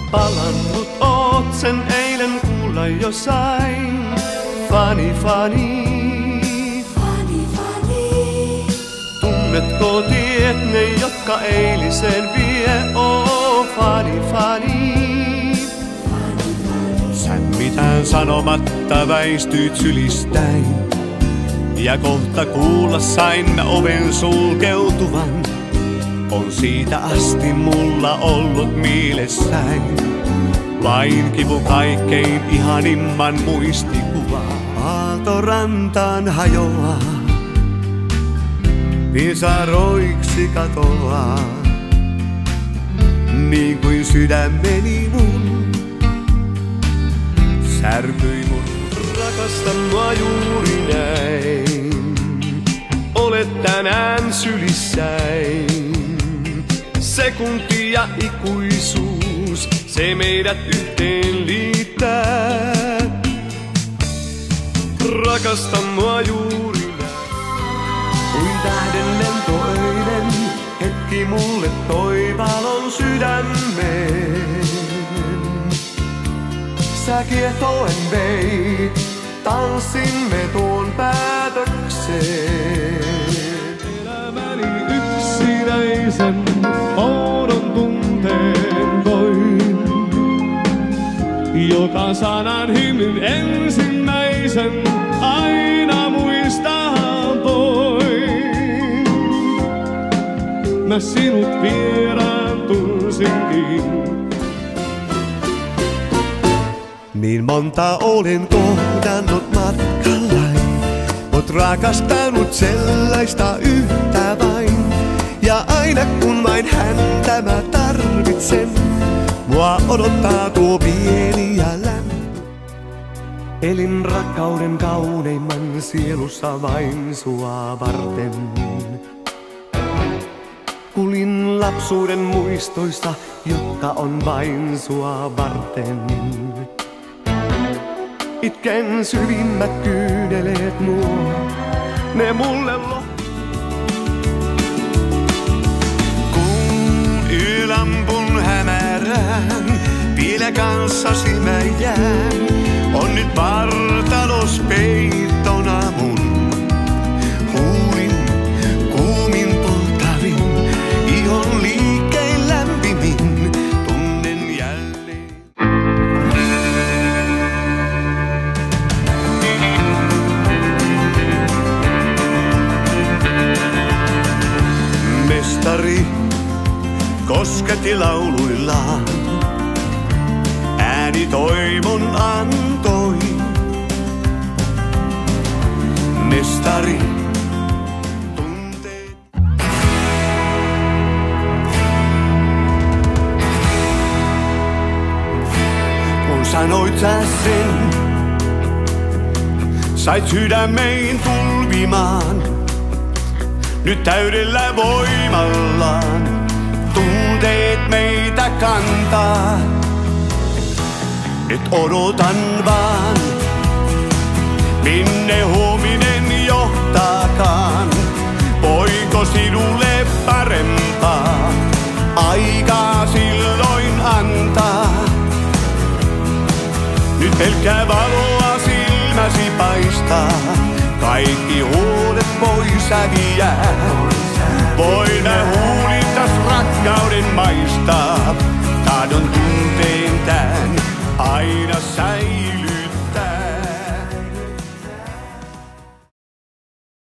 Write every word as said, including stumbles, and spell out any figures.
Palannut oot sen eilen kuulla jo sain. Fani, fani. Fani, fani. Tunnetko tiet ne, jotka eilisen vie? Oh, fani, fani. Sä mitään sanomatta väistyit sylistäin. Ja kohta kuulla sain mä oven sulkeutuvan. On siitä asti mulla ollut mielessäin vain kipu kaikkein ihanimman muistikuva. Aaltorantaan hajoaa, pisaroiksi katoaa, niin kuin sydämeni mun särkyi mun. Rakastan mua juuri näin, olet tänään sylissäin. Sekunti ja ikuisuus, se meidät yhteen liittää. Rakasta mua juuri näin. Kuin tähden lentoöinen, hetki mulle toi valon sydämeen. Sä kiehtoen vei, tanssimme tuon päätökseen. Elämäni yksinäisen oudon tunteen koin, joka sanan hymyn ensimmäisen aina muistaa voin. Mä sinut vieraantuisinkin. Niin monta olen kohdannut matkallani, mut rakastanut sellaista yhtä vain. Ja aina kun vain häntä mä tarvitsen, mua odottaa tuo pieni ja lämpö. Elin rakkauden kauneimman sielussa vain sua varten. Kulin lapsuuden muistoista, jotka on vain sua varten. Itken syvimmät kyyneleet nuo, ne mulle lo. Kun yölampun hämärään, vielä kanssasi mä jään. On nyt vartalos peittona mun. Huulin kuumin poltavin, ihon liikkein lämpimin. Tunnen jälleen. Mestari kosketti lauluillaan, ääni toivon antoi. Mestari tunteet. Kun sanoit sä sen, sait sydämein tulvimaan. Nyt täydellä voimallaan tunteet meitä kantaa. Nyt odotan vaan, minne huominen johtaakaan. Voiko sinulle parempaa aikaa silloin antaa? Nyt pelkkää valoa silmäsi paistaa. Kaikki huolet voi häviää. Voin huulitas rakkauden maistaa.